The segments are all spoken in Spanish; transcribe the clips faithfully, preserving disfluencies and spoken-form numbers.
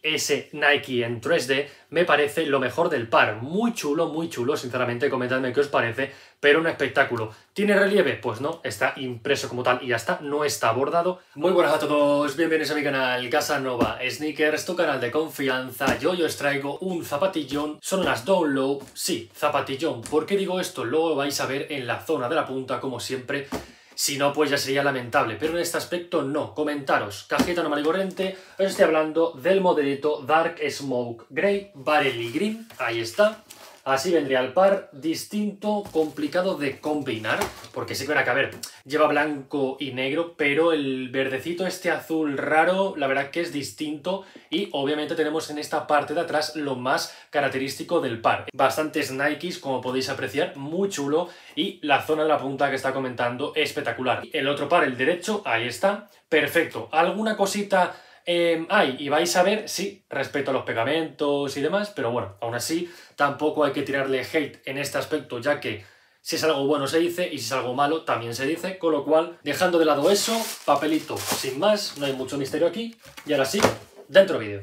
ese Nike en tres D me parece lo mejor del par. Muy chulo, muy chulo, sinceramente, comentadme qué os parece, pero un espectáculo. ¿Tiene relieve? Pues no, está impreso como tal y ya está, no está bordado. Muy buenas a todos, bienvenidos a mi canal Casanova Sneakers, tu canal de confianza. Yo hoy os traigo un zapatillón, son las Down Low, sí, zapatillón. ¿Por qué digo esto? Luego lo vais a ver en la zona de la punta, como siempre. Si no, pues ya sería lamentable, pero en este aspecto no. Comentaros, cajeta normal y corriente, os estoy hablando del modelito Dark Smoke Grey, Barely Green, ahí está. Así vendría el par, distinto, complicado de combinar, porque sí que verá que, a ver, lleva blanco y negro, pero el verdecito este azul raro, la verdad que es distinto, y obviamente tenemos en esta parte de atrás lo más característico del par. Bastantes Nikes, como podéis apreciar, muy chulo, y la zona de la punta que está comentando, espectacular. El otro par, el derecho, ahí está, perfecto. ¿Alguna cosita Eh, hay? Y vais a ver, sí, respecto a los pegamentos y demás, pero bueno, aún así tampoco hay que tirarle hate en este aspecto, ya que si es algo bueno se dice y si es algo malo también se dice, con lo cual, dejando de lado eso, papelito sin más, no hay mucho misterio aquí, y ahora sí, dentro vídeo.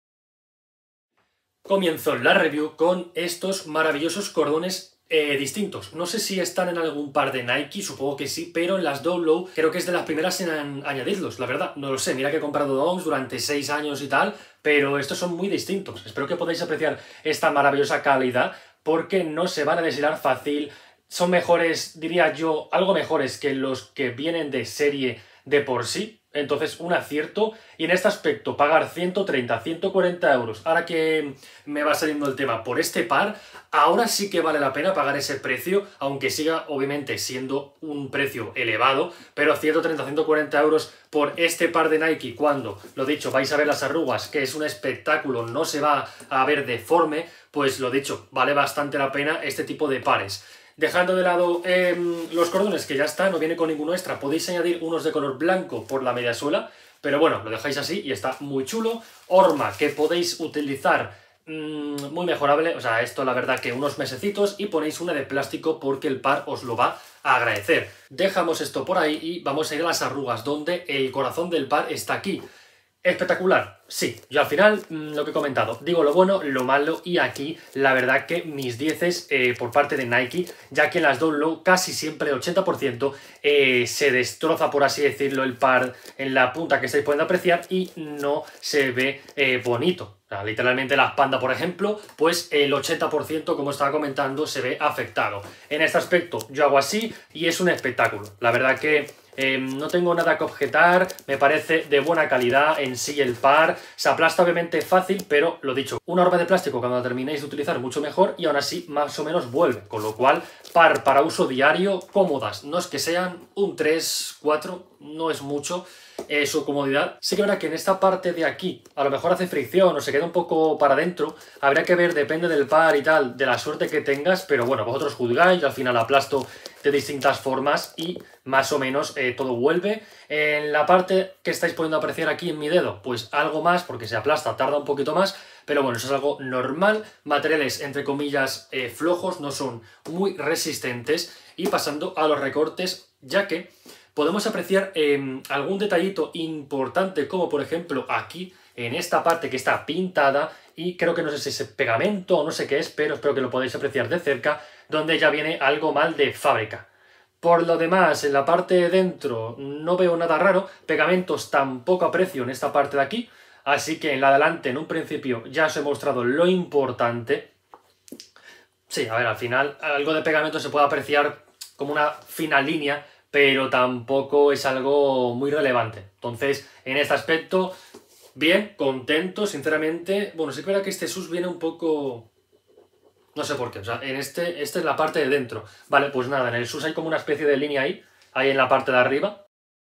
Comienzo la review con estos maravillosos cordones Eh, distintos. No sé si están en algún par de Nike, supongo que sí, pero en las Down Low creo que es de las primeras en añadirlos, la verdad. No lo sé, mira que he comprado Downs durante seis años y tal, pero estos son muy distintos. Espero que podáis apreciar esta maravillosa calidad, porque no se van a deshilar fácil. Son mejores, diría yo, algo mejores que los que vienen de serie de por sí. Entonces, un acierto. Y en este aspecto, pagar ciento treinta, ciento cuarenta euros, ahora que me va saliendo el tema, por este par, ahora sí que vale la pena pagar ese precio, aunque siga obviamente siendo un precio elevado, pero ciento treinta, ciento cuarenta euros por este par de Nike, cuando, lo dicho, vais a ver las arrugas, que es un espectáculo, no se va a ver deforme, pues lo dicho, vale bastante la pena este tipo de pares. Dejando de lado eh, los cordones, que ya está, no viene con ninguno extra, podéis añadir unos de color blanco por la media suela, pero bueno, lo dejáis así y está muy chulo. Horma, que podéis utilizar mmm, muy mejorable, o sea, esto la verdad que unos mesecitos, y ponéis una de plástico porque el par os lo va a agradecer. Dejamos esto por ahí y vamos a ir a las arrugas, donde el corazón del par está aquí. Espectacular, sí, yo al final mmm, lo que he comentado, digo lo bueno, lo malo, y aquí la verdad que mis dieces eh, por parte de Nike, ya que en las Down Low casi siempre el ochenta por ciento eh, se destroza, por así decirlo, el par en la punta que estáis pudiendo apreciar y no se ve eh, bonito. O sea, literalmente la panda, por ejemplo, pues el ochenta por ciento, como estaba comentando, se ve afectado. En este aspecto yo hago así y es un espectáculo. La verdad que eh, no tengo nada que objetar, me parece de buena calidad en sí el par. Se aplasta obviamente fácil, pero lo dicho, una horma de plástico cuando la terminéis de utilizar mucho mejor, y aún así más o menos vuelve. Con lo cual, par para uso diario, cómodas. No es que sean un tres, cuatro, no es mucho. Eh, su comodidad. Sí que verá que en esta parte de aquí a lo mejor hace fricción o se queda un poco para adentro, habría que ver, depende del par y tal, de la suerte que tengas, pero bueno, vosotros juzgáis, yo al final aplasto de distintas formas y más o menos eh, todo vuelve. En la parte que estáis pudiendo apreciar aquí en mi dedo, pues algo más, porque se aplasta, tarda un poquito más, pero bueno, eso es algo normal. Materiales entre comillas eh, flojos, no son muy resistentes. Y pasando a los recortes, ya que podemos apreciar eh, algún detallito importante, como por ejemplo aquí, en esta parte que está pintada, y creo que no sé si es pegamento o no sé qué es, pero espero que lo podáis apreciar de cerca, donde ya viene algo mal de fábrica. Por lo demás, en la parte de dentro no veo nada raro, pegamentos tampoco aprecio en esta parte de aquí, así que en la de adelante, en un principio, ya os he mostrado lo importante. Sí, a ver, al final algo de pegamento se puede apreciar como una fina línea, pero tampoco es algo muy relevante. Entonces, en este aspecto, bien, contento, sinceramente. Bueno, sí que verá que este sus viene un poco... No sé por qué, o sea, en este, esta es la parte de dentro. Vale, pues nada, en el sus hay como una especie de línea ahí, ahí en la parte de arriba,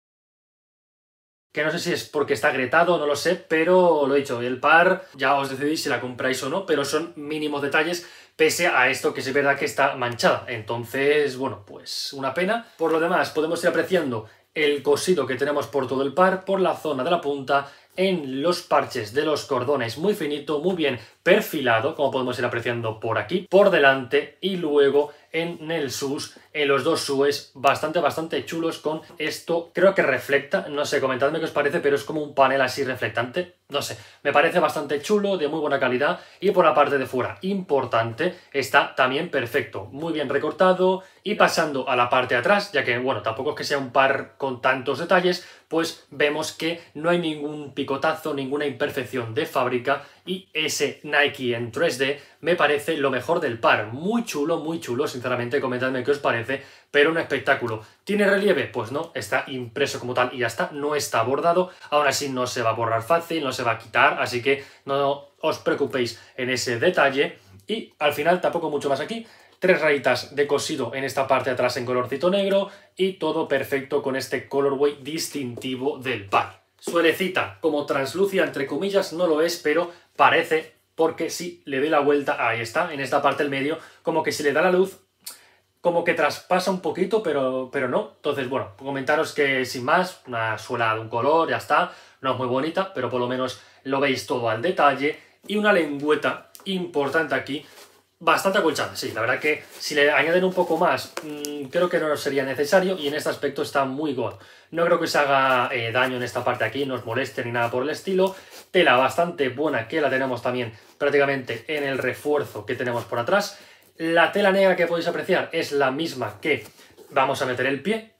que no sé si es porque está agrietado, no lo sé, pero lo he dicho, el par, ya os decidís si la compráis o no, pero son mínimos detalles, pese a esto que es verdad que está manchada. Entonces, bueno, pues una pena. Por lo demás, podemos ir apreciando el cosido que tenemos por todo el par, por la zona de la punta, en los parches de los cordones, muy finito, muy bien perfilado, como podemos ir apreciando por aquí, por delante, y luego en el sus, en los dos sues, bastante, bastante chulos con esto. Creo que reflecta, no sé, comentadme qué os parece, pero es como un panel así reflectante. No sé, me parece bastante chulo, de muy buena calidad. Y por la parte de fuera, importante, está también perfecto, muy bien recortado. Y pasando a la parte de atrás, ya que, bueno, tampoco es que sea un par con tantos detalles, pues vemos que no hay ningún picotazo, ninguna imperfección de fábrica, y ese Nike en tres D me parece lo mejor del par. Muy chulo, muy chulo, sinceramente, comentadme qué os parece, pero un espectáculo. ¿Tiene relieve? Pues no, está impreso como tal y ya está, no está bordado, aún así no se va a borrar fácil, no se va a quitar, así que no os preocupéis en ese detalle. Y al final tampoco mucho más aquí. Tres rayitas de cosido en esta parte de atrás en colorcito negro y todo perfecto con este colorway distintivo del par. Suelecita, como translúcida entre comillas, no lo es, pero parece, porque si le doy la vuelta, ahí está, en esta parte del medio, como que si le da la luz, como que traspasa un poquito, pero, pero no. Entonces, bueno, comentaros que sin más, una suela de un color, ya está, no es muy bonita, pero por lo menos lo veis todo al detalle. Y una lengüeta importante aquí, bastante acolchada, sí, la verdad que si le añaden un poco más, mmm, creo que no sería necesario, y en este aspecto está muy god. No creo que se haga eh, daño en esta parte aquí, no os moleste ni nada por el estilo. Tela bastante buena, que la tenemos también prácticamente en el refuerzo que tenemos por atrás. La tela negra que podéis apreciar es la misma que vamos a meter el pie,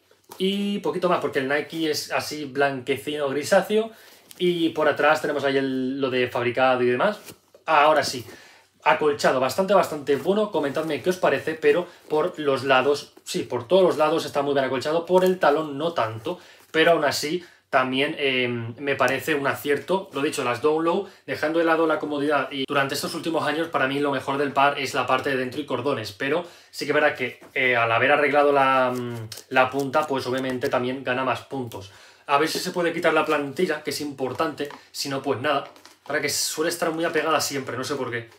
y poquito más, porque el Nike es así blanquecino grisáceo, y por atrás tenemos ahí el, lo de fabricado y demás. Ahora sí, acolchado, bastante, bastante bueno. Comentadme qué os parece, pero por los lados, sí, por todos los lados está muy bien acolchado, por el talón no tanto, pero aún así también eh, me parece un acierto. Lo dicho, las Down Low, dejando de lado la comodidad, y durante estos últimos años para mí lo mejor del par es la parte de dentro y cordones, pero sí que verá que eh, al haber arreglado la, la punta, pues obviamente también gana más puntos. A ver si se puede quitar la plantilla, que es importante, si no pues nada, para que suele estar muy apegada siempre, no sé por qué.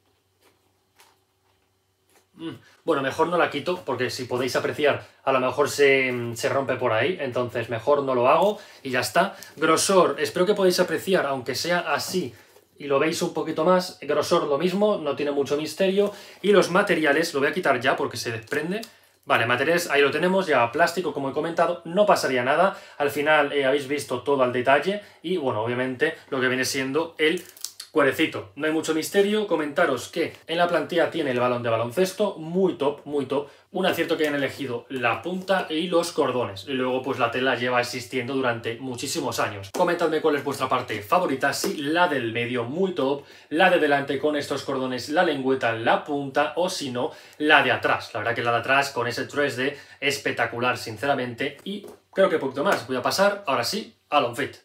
Bueno, mejor no la quito, porque si podéis apreciar, a lo mejor se, se rompe por ahí, entonces mejor no lo hago y ya está. Grosor, espero que podáis apreciar, aunque sea así, y lo veis un poquito más. Grosor lo mismo, no tiene mucho misterio. Y los materiales, lo voy a quitar ya porque se desprende. Vale, materiales, ahí lo tenemos, ya plástico, como he comentado, no pasaría nada. Al final eh, habéis visto todo al detalle y, bueno, obviamente lo que viene siendo el cuerecito. No hay mucho misterio. Comentaros que en la plantilla tiene el balón de baloncesto, muy top, muy top. Un acierto que hayan elegido la punta y los cordones. Y luego pues la tela lleva existiendo durante muchísimos años. Comentadme cuál es vuestra parte favorita, si la del medio, muy top, la de delante con estos cordones, la lengüeta, la punta, o si no, la de atrás. La verdad que la de atrás con ese tres D espectacular, sinceramente. Y creo que poquito más. Voy a pasar, ahora sí, al on-fit.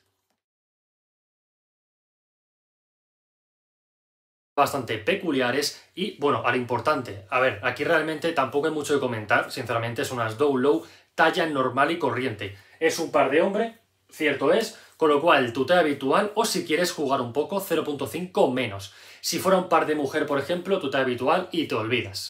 Bastante peculiares y, bueno, a lo importante. A ver, aquí realmente tampoco hay mucho que comentar, sinceramente son unas Down Low talla normal y corriente. Es un par de hombre, cierto es, con lo cual tu talla habitual, o si quieres jugar un poco, cero punto cinco menos. Si fuera un par de mujer, por ejemplo, tu talla habitual y te olvidas.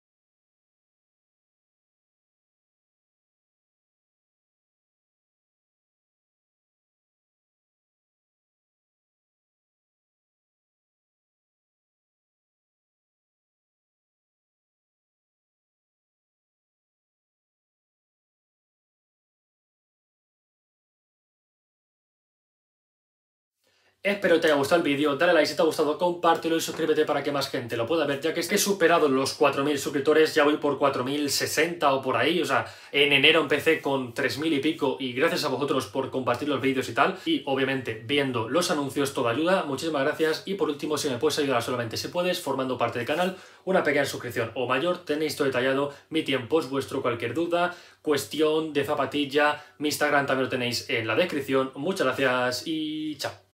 Espero que te haya gustado el vídeo, dale like si te ha gustado, compártelo y suscríbete para que más gente lo pueda ver, ya que es que he superado los cuatro mil suscriptores, ya voy por cuatro mil sesenta o por ahí. O sea, en enero empecé con tres mil y pico, y gracias a vosotros por compartir los vídeos y tal, y obviamente viendo los anuncios todo ayuda, muchísimas gracias. Y por último, si me puedes ayudar solamente si puedes, formando parte del canal, una pequeña suscripción o mayor, tenéis todo detallado, mi tiempo es vuestro, cualquier duda, cuestión de zapatilla, mi Instagram también lo tenéis en la descripción. Muchas gracias y chao.